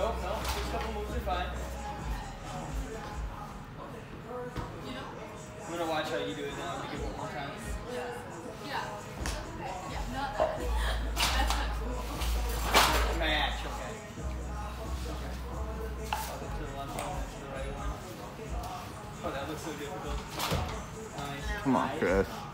Nope, no. First couple moves are fine. I'm gonna watch how you do it now. Make it one more time. Yeah. Not that. That's not cool. Match, okay. I'll go to the left one, to the right one. Oh, that looks so difficult. Nice. Come on, Chris.